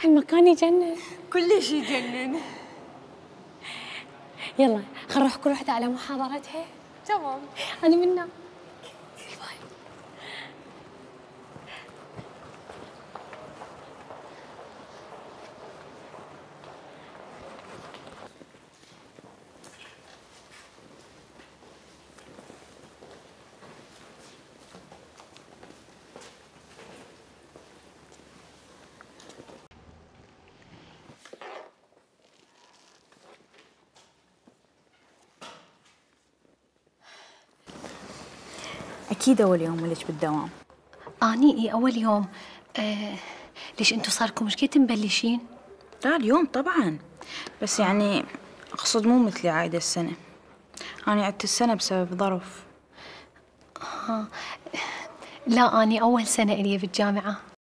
هالمكان يجنن. كل شيء يجنن. يلا خل نروح كل وحدة على محاضرتها. تمام. أنا منا. أكيد أول يوم لك بالدوام. أني أول يوم. ليش أنتوا صاركم مش قد مبلشين؟ لا اليوم طبعا، بس يعني أقصد مو مثلي عايدة السنة. أنا عدت السنة بسبب ظرف. لا أني أول سنة إلي بالجامعة.